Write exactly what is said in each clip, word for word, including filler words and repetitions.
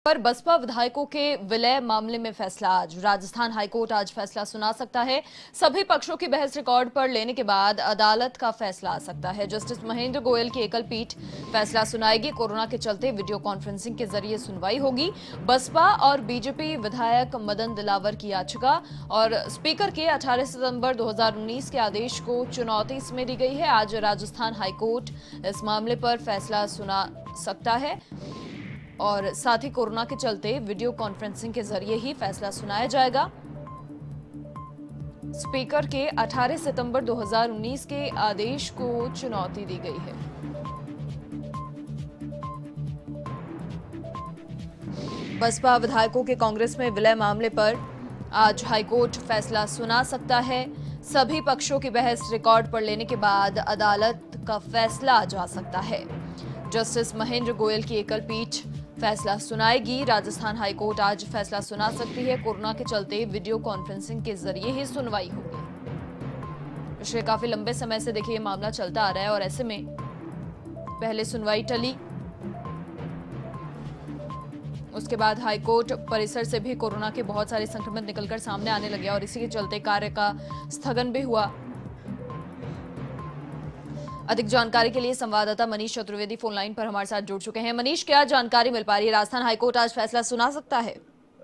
पर बसपा विधायकों के विलय मामले में फैसला आज। राजस्थान हाईकोर्ट आज फैसला सुना सकता है। सभी पक्षों की बहस रिकॉर्ड पर लेने के बाद अदालत का फैसला आ सकता है। जस्टिस महेंद्र गोयल की एकल पीठ फैसला सुनाएगी। कोरोना के चलते वीडियो कॉन्फ्रेंसिंग के जरिए सुनवाई होगी। बसपा और बीजेपी विधायक मदन दिलावर की याचिका और स्पीकर के अठारह सितंबर दो हज़ार उन्नीस के आदेश को चुनौती इसमें दी गई है। आज राजस्थान हाईकोर्ट इस मामले पर फैसला सुना सकता है और साथ ही कोरोना के चलते वीडियो कॉन्फ्रेंसिंग के जरिए ही फैसला सुनाया जाएगा। स्पीकर के अठारह सितंबर दो हज़ार उन्नीस के आदेश को चुनौती दी गई है। बसपा विधायकों के कांग्रेस में विलय मामले पर आज हाईकोर्ट फैसला सुना सकता है। सभी पक्षों की बहस रिकॉर्ड पर लेने के बाद अदालत का फैसला आ जा सकता है। जस्टिस महेंद्र गोयल की एकल पीठ फैसला सुनाएगी। राजस्थान हाईकोर्ट आज फैसला सुना सकती है। कोरोना के चलते वीडियो कॉन्फ्रेंसिंग के जरिए ही सुनवाई होगी। पिछले काफी लंबे समय से देखिए मामला चलता आ रहा है और ऐसे में पहले सुनवाई टली, उसके बाद हाईकोर्ट परिसर से भी कोरोना के बहुत सारे संक्रमित निकलकर सामने आने लगे और इसी के चलते कार्य का स्थगन भी हुआ। अधिक जानकारी के लिए संवाददाता मनीष चतुर्वेदी फोन लाइन पर हमारे साथ जुड़ चुके हैं। मनीष, क्या जानकारी मिल पा रही है? राजस्थान हाईकोर्ट आज फैसला सुना सकता है?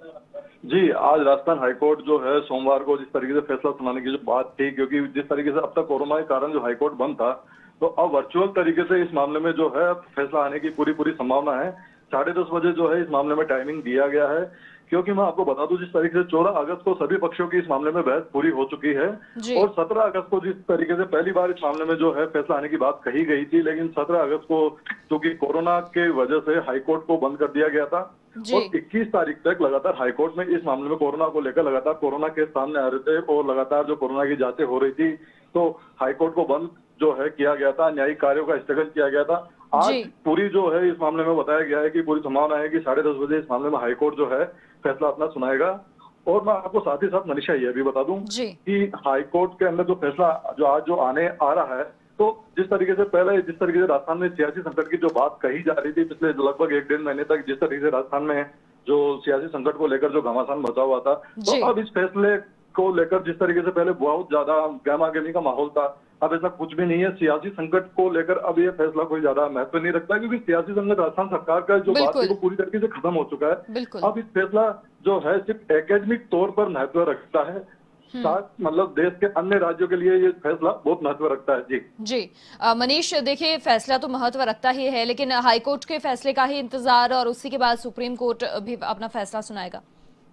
जी, आज राजस्थान हाईकोर्ट जो है सोमवार को जिस तरीके से फैसला सुनाने की जो बात थी, क्योंकि जिस तरीके से अब तक कोरोना के कारण जो हाईकोर्ट बंद था, तो अब वर्चुअल तरीके से इस मामले में जो है फैसला आने की पूरी पूरी संभावना है। साढ़े दस बजे जो है इस मामले में टाइमिंग दिया गया है, क्योंकि मैं आपको बता दूं जिस तरीके से चौदह अगस्त को सभी पक्षों की इस मामले में बहस पूरी हो चुकी है और सत्रह अगस्त को जिस तरीके से पहली बार इस मामले में जो है फैसला आने की बात कही गई थी, लेकिन सत्रह अगस्त को क्योंकि कोरोना के वजह से हाईकोर्ट को बंद कर दिया गया था और इक्कीस तारीख तक लगातार हाईकोर्ट में इस मामले में कोरोना को लेकर लगातार कोरोना केस सामने आ रहे थे और लगातार जो कोरोना की जांचें हो रही थी, तो हाईकोर्ट को बंद जो है किया गया था, न्यायिक कार्यों का स्थगन किया गया था। आज पूरी जो है इस मामले में बताया गया है कि पूरी संभावना है कि साढ़े दस बजे इस मामले में हाईकोर्ट जो है फैसला अपना सुनाएगा। और मैं आपको साथ ही साथ मनीषा ये भी बता दूं कि हाईकोर्ट के अंदर जो फैसला जो आज जो आने आ रहा है, तो जिस तरीके से पहले जिस तरीके से राजस्थान में सियासी संकट की जो बात कही जा रही थी पिछले लगभग एक डेढ़ महीने तक, जिस तरीके से राजस्थान में जो सियासी संकट को लेकर जो घमासान बचा हुआ था, तो अब इस फैसले को लेकर जिस तरीके से पहले बहुत ज्यादा गहमागहमी का माहौल था, अब ऐसा कुछ भी नहीं है। सियासी संकट को लेकर अब ये फैसला कोई ज्यादा महत्व नहीं रखता, क्योंकि सियासी संकट राजस्थान सरकार का जो बात है वो पूरी तरीके से खत्म हो चुका है। अब इस फैसला जो है सिर्फ एकेडमिक तौर पर महत्व रखता है, साथ मतलब देश के अन्य राज्यों के लिए ये फैसला बहुत महत्व रखता है। जी जी मनीष, देखिए फैसला तो महत्व रखता ही है, लेकिन हाईकोर्ट के फैसले का ही इंतजार और उसी के बाद सुप्रीम कोर्ट भी अपना फैसला सुनाएगा।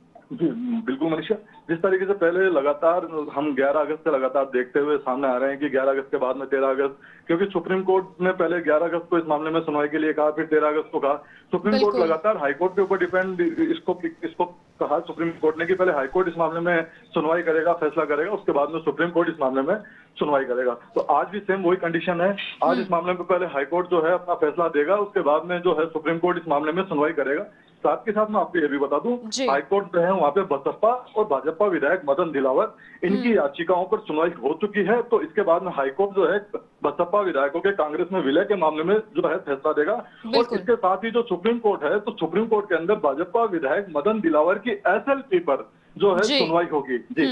जी बिल्कुल मनीषा, जिस तरीके से पहले लगातार हम ग्यारह अगस्त से लगातार देखते हुए सामने आ रहे हैं कि ग्यारह अगस्त के बाद में तेरह अगस्त, क्योंकि सुप्रीम कोर्ट ने पहले ग्यारह अगस्त को इस मामले में सुनवाई के लिए कहा, फिर तेरह अगस्त को कहा। सुप्रीम कोर्ट लगातार हाईकोर्ट के ऊपर डिपेंड इसको इसको कहा सुप्रीम कोर्ट ने कि पहले हाईकोर्ट इस मामले में सुनवाई करेगा, फैसला करेगा, उसके बाद में सुप्रीम कोर्ट इस मामले में सुनवाई करेगा। तो आज भी सेम वही कंडीशन है। आज इस मामले में पहले हाईकोर्ट जो है अपना फैसला देगा, उसके बाद में जो है सुप्रीम कोर्ट इस मामले में सुनवाई करेगा। साथ के साथ मैं आपको ये भी बता दूं, हाईकोर्ट जो है वहाँ पे बसपा और भाजपा विधायक मदन दिलावर इनकी याचिकाओं पर सुनवाई हो चुकी है। तो इसके बाद में हाईकोर्ट जो है बसपा विधायकों के कांग्रेस में विलय के मामले में जो है फैसला देगा। और इसके साथ ही जो सुप्रीम कोर्ट है, तो सुप्रीम कोर्ट के अंदर भाजपा विधायक मदन दिलावर की एसएलपी पर जो है सुनवाई होगी। जी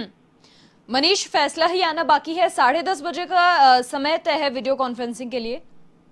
मनीष, फैसला ही आना बाकी है। साढ़े दस बजे का समय तय है वीडियो कॉन्फ्रेंसिंग के लिए।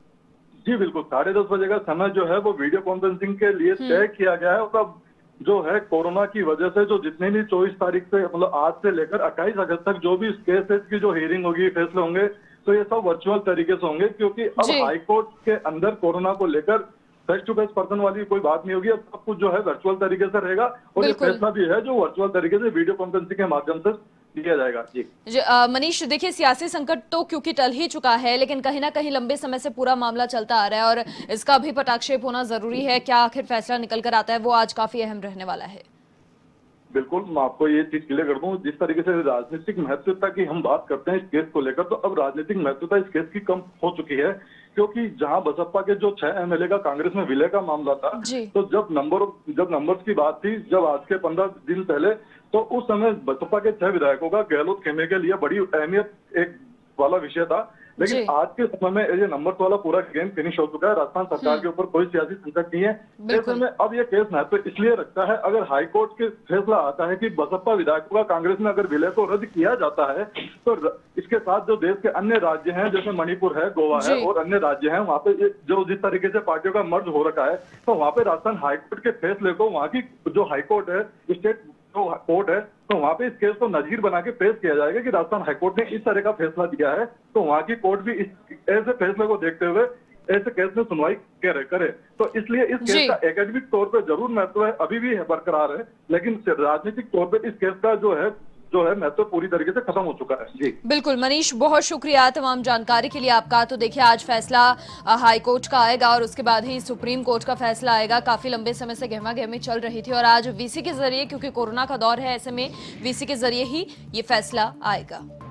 जी बिल्कुल, साढ़े दस बजे का समय जो है वो वीडियो कॉन्फ्रेंसिंग के लिए तय किया गया है। और अब जो है कोरोना की वजह से जो जितने भी चौबीस तारीख से मतलब आज से लेकर अट्ठाईस अगस्त तक जो भी केसेस की जो हियरिंग होगी, फैसले होंगे, तो ये सब वर्चुअल तरीके से होंगे, क्योंकि अब हाईकोर्ट के अंदर कोरोना को लेकर फेस टू फेस पर्सन वाली कोई बात नहीं होगी। अब सब कुछ जो है वर्चुअल तरीके से रहेगा और ये फैसला भी है जो वर्चुअल तरीके से वीडियो कॉन्फ्रेंसिंग के माध्यम से दिया जाएगा। जी मनीष, देखिए सियासी संकट तो क्योंकि टल ही चुका है, लेकिन कहीं ना कहीं लंबे समय से पूरा मामला चलता आ रहा है और इसका भी पटाक्षेप होना जरूरी है। क्या आखिर फैसला निकल कर आता है, वो आज काफी अहम रहने वाला है। बिल्कुल, मैं आपको ये चीज क्लियर कर दूं, जिस तरीके से राजनीतिक महत्वता की हम बात करते हैं इस केस को लेकर, तो अब राजनीतिक महत्वता इस केस की कम हो चुकी है, क्योंकि जहां बसपा के जो छह एमएलए का कांग्रेस में विलय का मामला था, तो जब नंबर जब नंबर्स की बात थी, जब आज के पंद्रह दिन पहले, तो उस समय बसपा के छह विधायकों का गहलोत खेमे के लिए बड़ी अहमियत एक वाला विषय था। लेकिन आज के समय में ये नंबर वाला पूरा गेम फिनिश हो चुका है। राजस्थान सरकार के ऊपर कोई सियासी संकट नहीं है। ऐसे में अब ये केस महत्व तो इसलिए रखता है, अगर हाईकोर्ट के फैसला आता है कि बसपा विधायकों का कांग्रेस में अगर विलय को रद्द किया जाता है, तो इसके साथ जो देश के अन्य राज्य हैं जैसे मणिपुर है, गोवा है और अन्य राज्य हैं, वहाँ पे जो जिस तरीके से पार्टियों का मर्ज हो रखा है, तो वहाँ पे राजस्थान हाईकोर्ट के फैसले को वहाँ की जो हाईकोर्ट है, स्टेट जो कोर्ट है, तो वहाँ पे इस केस को नजीर बना के पेश किया जाएगा कि राजस्थान हाईकोर्ट ने इस तरह का फैसला दिया है, तो वहाँ की कोर्ट भी इस ऐसे फैसले को देखते हुए ऐसे केस में सुनवाई करे करे तो इसलिए इस केस का एकेडमिक तौर पे जरूर महत्व है, अभी भी है, बरकरार है, लेकिन राजनीतिक तौर पे इस केस का जो है जो है महत्व पूरी तरीके से खत्म हो चुका है। जी बिल्कुल मनीष, बहुत शुक्रिया तमाम जानकारी के लिए आपका। तो देखिए आज फैसला हाई कोर्ट का आएगा और उसके बाद ही सुप्रीम कोर्ट का फैसला आएगा। काफी लंबे समय से गहमा गहमी चल रही थी और आज वीसी के जरिए, क्योंकि कोरोना का दौर है, ऐसे में वीसी के जरिए ही ये फैसला आएगा।